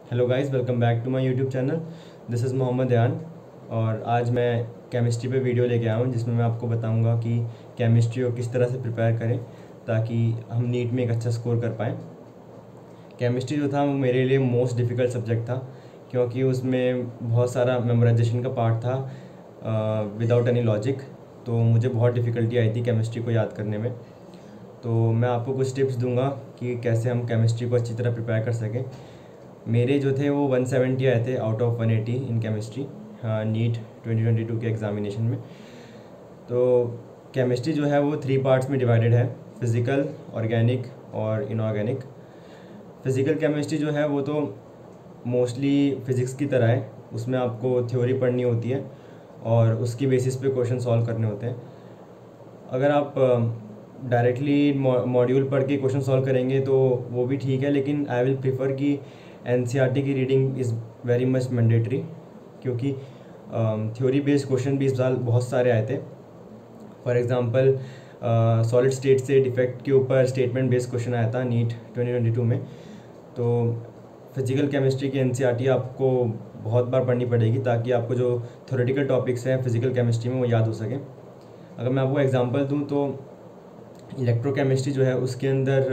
Hello guys, welcome back to my YouTube channel. This is Mohammad Yaan. और आज मैं chemistry पे वीडियो लेके आया हूँ जिसमें मैं आपको बताऊँगा कि केमिस्ट्री को किस तरह से प्रिपेयर करें ताकि हम नीट में एक अच्छा स्कोर कर पाएँ। केमिस्ट्री जो था वो मेरे लिए मोस्ट डिफ़िकल्ट सब्जेक्ट था क्योंकि उसमें बहुत सारा मेमोराइजेशन का पार्ट था विदाउट एनी लॉजिक। तो मुझे बहुत डिफ़िकल्टी आई थी केमिस्ट्री को याद करने में। तो मैं आपको कुछ टिप्स दूंगा कि कैसे हम केमिस्ट्री को अच्छी तरह प्रिपेयर कर सकें। मेरे जो थे वो 170 आए थे out of 180 in chemistry NEET 2022 के एग्ज़ामिनेशन में। तो केमिस्ट्री जो है वो 3 पार्ट्स में डिवाइडेड है, फिज़िकल, ऑर्गेनिक और इनऑर्गेनिक। फिज़िकल केमिस्ट्री जो है वो तो मोस्टली फ़िज़िक्स की तरह है, उसमें आपको थ्योरी पढ़नी होती है और उसकी बेसिस पे क्वेश्चन सॉल्व करने होते हैं। अगर आप डायरेक्टली मॉड्यूल पढ़ के क्वेश्चन सॉल्व करेंगे तो वो भी ठीक है, लेकिन आई विल प्रीफर कि एनसीईआरटी की reading is very much mandatory क्योंकि थ्योरी बेस्ड क्वेश्चन भी इस साल बहुत सारे आए थे। फॉर एग्ज़ाम्पल सॉलिड स्टेट से डिफेक्ट के ऊपर स्टेटमेंट बेस्ड क्वेश्चन आया था नीट 2022 में। तो फिजिकल केमिस्ट्री की एनसीईआरटी आपको बहुत बार पढ़नी पड़ेगी ताकि आपको जो थ्योरेटिकल टॉपिक्स हैं फिजिकल केमिस्ट्री में वो याद हो सकें। अगर मैं आपको एग्जांपल दूं तो इलेक्ट्रोकेमिस्ट्री जो है उसके अंदर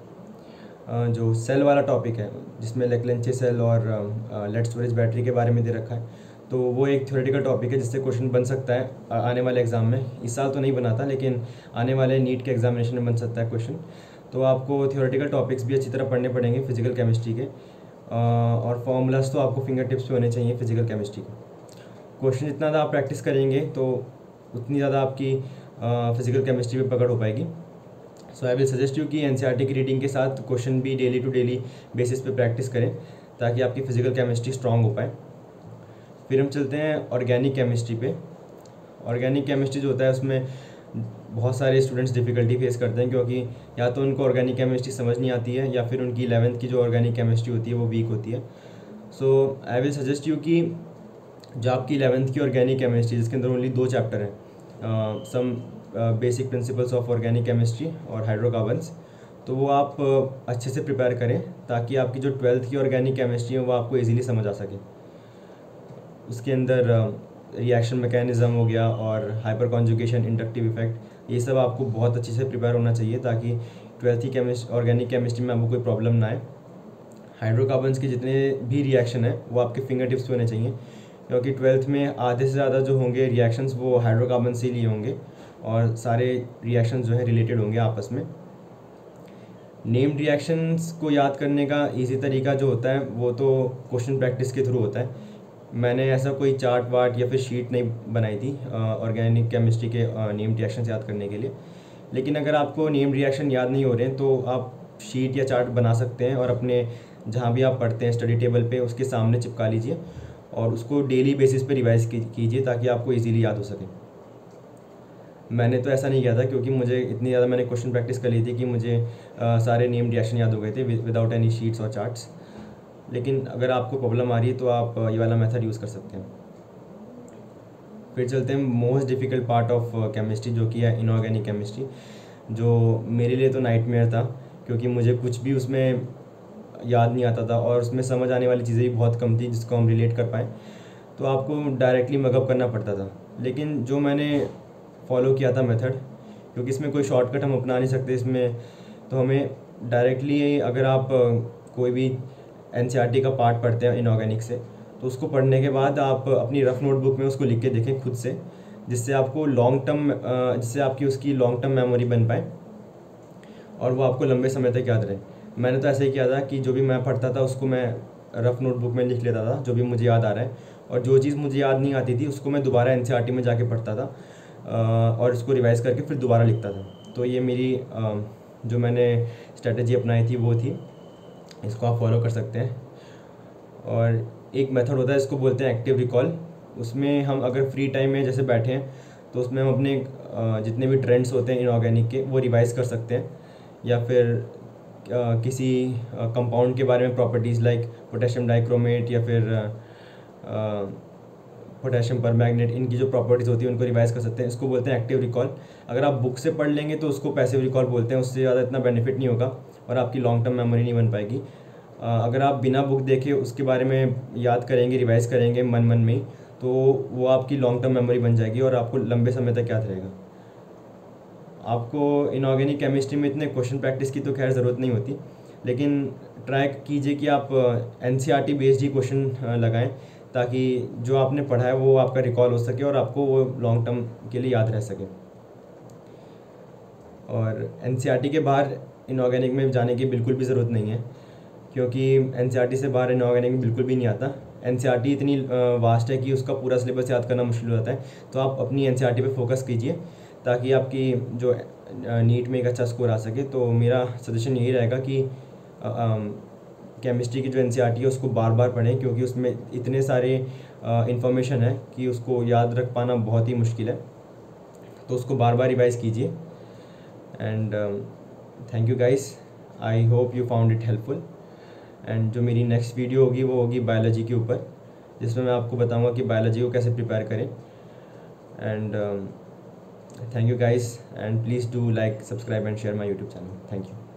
जो सेल वाला टॉपिक है जिसमें लेक्लेंचे सेल और लेड स्टोरेज बैटरी के बारे में दे रखा है, तो वो एक थ्योरेटिकल टॉपिक है जिससे क्वेश्चन बन सकता है आने वाले एग्ज़ाम में। इस साल तो नहीं बना था लेकिन आने वाले नीट के एग्जामिनेशन में बन सकता है क्वेश्चन। तो आपको थ्योरेटिकल टॉपिक्स भी अच्छी तरह पढ़ने पड़ेंगे फिजिकल केमिस्ट्री के, और फॉर्मूलाज तो आपको फिंगर टिप्स पे होने चाहिए फिजिकल केमिस्ट्री के। क्वेश्चन जितना ज़्यादा आप प्रैक्टिस करेंगे तो उतनी ज़्यादा आपकी फिजिकल केमिस्ट्री में पकड़ हो पाएगी। So I will suggest you कि एनसीईआरटी की रीडिंग के साथ क्वेश्चन भी डेली टू डेली बेसिस पे प्रैक्टिस करें ताकि आपकी फिजिकल केमिस्ट्री स्ट्रांग हो पाए। फिर हम चलते हैं ऑर्गेनिक केमिस्ट्री पे। ऑर्गेनिक केमिस्ट्री जो होता है उसमें बहुत सारे स्टूडेंट्स डिफ़िकल्टी फेस करते हैं क्योंकि या तो उनको ऑर्गेनिक केमिस्ट्री समझ नहीं आती है या फिर उनकी 11th की जो ऑर्गेनिक केमिस्ट्री होती है वो वीक होती है। So I will suggest you कि जो आपकी 11th की ऑर्गेनिक केमिस्ट्री जिसके अंदर ओनली 2 चैप्टर हैं, some basic principles of organic chemistry और हाइड्रोकार्बन्स, तो वो आप अच्छे से प्रिपेयर करें ताकि आपकी जो 12th की ऑर्गेनिक केमिस्ट्री है वो आपको इजीली समझ आ सके। उसके अंदर रिएक्शन मैकेनिज़्म हो गया और हाइपर कॉन्जुगेशन, इंडक्टिव इफेक्ट, ये सब आपको बहुत अच्छे से प्रिपेयर होना चाहिए ताकि 12th की ऑर्गेनिक केमिस्ट्री में आपको कोई प्रॉब्लम ना आए। हाइड्रोकार्बन्स के जितने भी रिएक्शन है वो आपके फिंगर टिप्स पे होने चाहिए क्योंकि 12th में आधे से ज़्यादा जो होंगे रिएक्शंस वो हाइड्रोकार्बन से ही लिए होंगे और सारे रिएक्शंस जो है रिलेटेड होंगे आपस में। नेम्ड रिएक्शंस को याद करने का इजी तरीका जो होता है वो तो क्वेश्चन प्रैक्टिस के थ्रू होता है। मैंने ऐसा कोई चार्ट वार्ट या फिर शीट नहीं बनाई थी ऑर्गेनिक केमिस्ट्री के नेम्ड रिएक्शंस याद करने के लिए, लेकिन अगर आपको नेम्ड रिएक्शन याद नहीं हो रहे हैं तो आप शीट या चार्ट बना सकते हैं और अपने जहाँ भी आप पढ़ते हैं स्टडी टेबल पे उसके सामने चिपका लीजिए और उसको डेली बेसिस पे रिवाइज कीजिए ताकि आपको इजीली याद हो सके। मैंने तो ऐसा नहीं किया था क्योंकि मुझे इतनी ज़्यादा मैंने क्वेश्चन प्रैक्टिस कर ली थी कि मुझे सारे नेम रिएक्शन याद हो गए थे विदाउट एनी शीट्स और चार्ट्स। लेकिन अगर आपको प्रॉब्लम आ रही है तो आप ये वाला मेथड यूज़ कर सकते हैं। फिर चलते हैं most difficult part of chemistry जो कि है इनऑर्गेनिक केमिस्ट्री, जो मेरे लिए तो नाइटमेयर था क्योंकि मुझे कुछ भी उसमें याद नहीं आता था और उसमें समझ आने वाली चीज़ें भी बहुत कम थी जिसको हम रिलेट कर पाएँ, तो आपको डायरेक्टली मगअप करना पड़ता था। लेकिन जो मैंने फॉलो किया था मेथड, क्योंकि इसमें कोई शॉर्टकट हम अपना नहीं सकते इसमें, तो हमें डायरेक्टली अगर आप कोई भी एनसीईआरटी का पार्ट पढ़ते हैं इनऑर्गेनिक से तो उसको पढ़ने के बाद आप अपनी रफ नोटबुक में उसको लिख के देखें खुद से, जिससे आपको जिससे आपकी उसकी लॉन्ग टर्म मेमोरी बन पाए और वो आपको लंबे समय तक याद रहे। मैंने तो ऐसे ही किया था कि जो भी मैं पढ़ता था उसको मैं रफ नोटबुक में लिख लेता था जो भी मुझे याद आ रहा है, और जो चीज़ मुझे याद नहीं आती थी उसको मैं दोबारा एनसीईआरटी में जाके पढ़ता था और इसको रिवाइज़ करके फिर दोबारा लिखता था। तो ये मेरी जो मैंने स्ट्रेटजी अपनाई थी वो थी, इसको आप फॉलो कर सकते हैं। और एक मेथड होता है इसको बोलते हैं एक्टिव रिकॉल। उसमें हम अगर फ्री टाइम में जैसे बैठे हैं तो उसमें हम अपने जितने भी ट्रेंड्स होते हैं इनऑर्गेनिक के वो रिवाइज़ कर सकते हैं, या फिर किसी कंपाउंड के बारे में प्रॉपर्टीज़ लाइक पोटेशियम डाइक्रोमेट या फिर पोटेशियम परमैंगनेट, इनकी जो प्रॉपर्टीज़ होती है उनको रिवाइज़ कर सकते हैं। इसको बोलते हैं एक्टिव रिकॉल। अगर आप बुक से पढ़ लेंगे तो उसको पैसिव रिकॉल बोलते हैं, उससे ज़्यादा इतना बेनिफिट नहीं होगा और आपकी लॉन्ग टर्म मेमोरी नहीं बन पाएगी। अगर आप बिना बुक देखे उसके बारे में याद करेंगे, रिवाइज़ करेंगे मन मन में ही, तो वो आपकी लॉन्ग टर्म मेमोरी बन जाएगी और आपको लंबे समय तक याद रहेगा। आपको इनऑर्गेनिक केमिस्ट्री में इतने क्वेश्चन प्रैक्टिस की तो खैर ज़रूरत नहीं होती, लेकिन ट्राई कीजिए कि आप एनसीईआरटी बेस्ड ही क्वेश्चन लगाएं, ताकि जो आपने पढ़ा है वो आपका रिकॉल हो सके और आपको वो लॉन्ग टर्म के लिए याद रह सके। और एनसीईआरटी के बाहर इनऑर्गेनिक में जाने की बिल्कुल भी ज़रूरत नहीं है, क्योंकि एनसीईआरटी से बाहर इनऑर्गेनिक में बिल्कुल भी नहीं आता। एनसीईआरटी इतनी वास्ट है कि उसका पूरा सिलेबस याद करना मुश्किल हो जाता है। तो आप अपनी एनसीईआरटी पे फोकस कीजिए ताकि आपकी जो नीट में एक अच्छा स्कोर आ सके। तो मेरा सजेशन यही रहेगा कि केमिस्ट्री की जो एनसीईआरटी है उसको बार बार पढ़ें, क्योंकि उसमें इतने सारे इन्फॉर्मेशन है कि उसको याद रख पाना बहुत ही मुश्किल है। तो उसको बार बार रिवाइज़ कीजिए। And thank you guys, I hope you found it helpful. And जो मेरी नेक्स्ट वीडियो होगी वो होगी बायोलॉजी के ऊपर, जिसमें मैं आपको बताऊंगा कि बायोलॉजी को कैसे प्रिपेयर करें। And thank you guys, and please do like, subscribe and share my YouTube channel. Thank you.